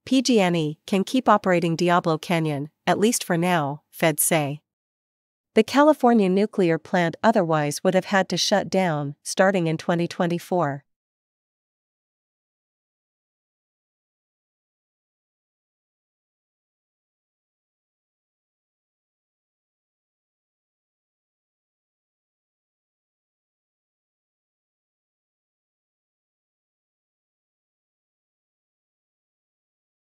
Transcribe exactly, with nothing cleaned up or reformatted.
P G and E can keep operating Diablo Canyon, at least for now, feds say. The California nuclear plant otherwise would have had to shut down, starting in twenty twenty-four.